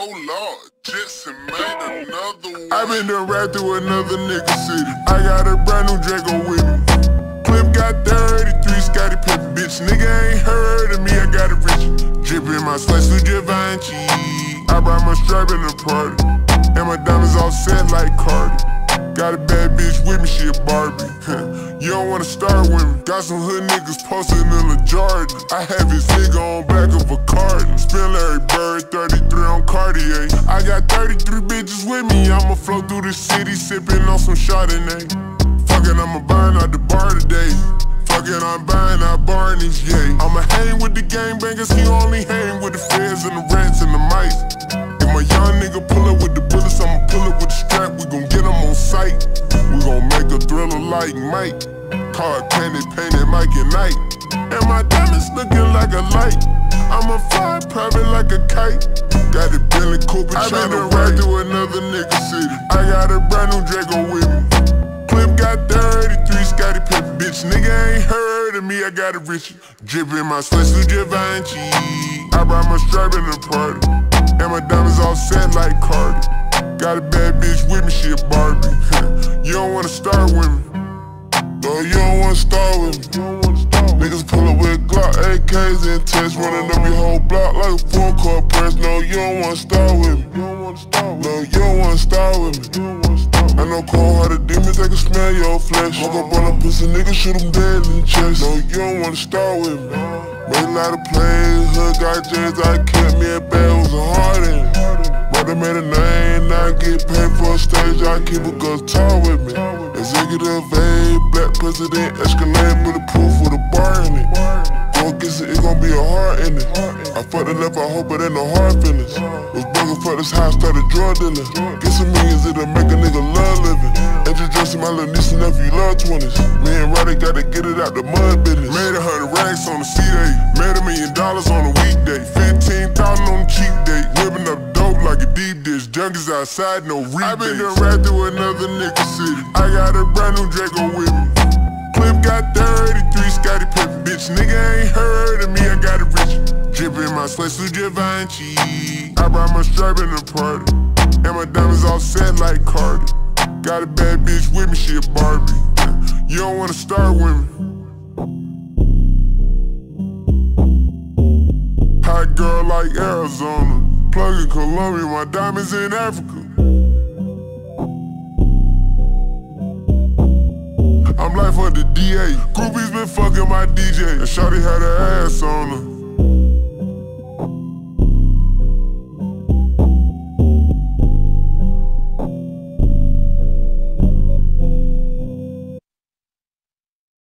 Oh Lord, Jetson made another one. I been done ride through another nigga city. I got a brand new Draco with me. Clip got 33, Scotty Pippen, bitch. Nigga ain't heard of me, I got a rich. Drippin' my sweat to Givenchy. I brought my stripe in the party, and my diamonds all set like Cardi. Got a bad bitch with me, she a Barbie. You don't wanna start with me. Got some hood niggas posted in the Jordan. I have his nigga on back of a carton. Spin Larry Bird, 33 on Cartier. I got 33 bitches with me. I'ma flow through the city, sippin' on some Chardonnay. Fuckin', I'ma burn out the bar today. Fuckin', I'm buying out Barney's, yeah. I'ma hang with the gangbangers, he only hang with the feds and the rats and the mice. If my young nigga pull up with the bullets, I'ma pull up with the strap. We gon' get him on sight. We gon' make a thriller like Mike. Card candy painted Mike and Night. And my diamonds looking like a light. I'ma fly private like a kite. Got a Bentley Cooper, I been to ride through another nigga city. I got a brand new Draco with me. Clip got 33, Scotty Pippen, bitch. Nigga ain't heard of me, I got a rich. Drippin' my sweat to Givenchy. I brought my stripe in the party, and my diamonds all set like Cardi. Got a bad bitch with me, she a Barbie. You don't wanna start with me. No, you don't wanna start with me. Niggas pull up with Glock, AKs and tests, running up your whole block like a full court press. No, you don't wanna start with me. No, you don't wanna start with me. I know cold-hearted demons, they can smell your flesh. Walk up on a pussy nigga, shoot him dead in the chest. No, you don't wanna start with me. Made a lot of plays, hood got J's, I kept me a bag, was a hard in. Brother made a name, now I get paid for a stage, I keep a girl tall with me. Executive A, black president, Escalade, bulletproof with a bar in it. Go against it, it gon' be a heart in it. I fucked it up, I hope it ain't no hard feelings. Was bugging for this house, started drug dealing. Get some millions, it'll make a nigga love living. Introducing my little niece and nephew, love 20s. Me and Roddy gotta get it out the mud business. Made 100 racks on the C-Day. Made $1 million on a weekday. 15,000 on the cheap date. Whipping up dope like a deep dish. Junkies outside, no rebates. I been done ride through another nigga city. I got a brand new Draco with me. Clip got 33, Scotty Pippen, bitch. Nigga ain't heard of me, I got a rich. Drippin' my sweat to Givenchy. I brought my stripe in the party, and my diamonds all set like Cardi. Got a bad bitch with me, she a Barbie. You don't wanna start with me. Hot girl like Arizona. Plug in Colombia, my diamonds in Africa. I'm life for the DA. Groupies been fucking my DJ, and shawty had her ass on her.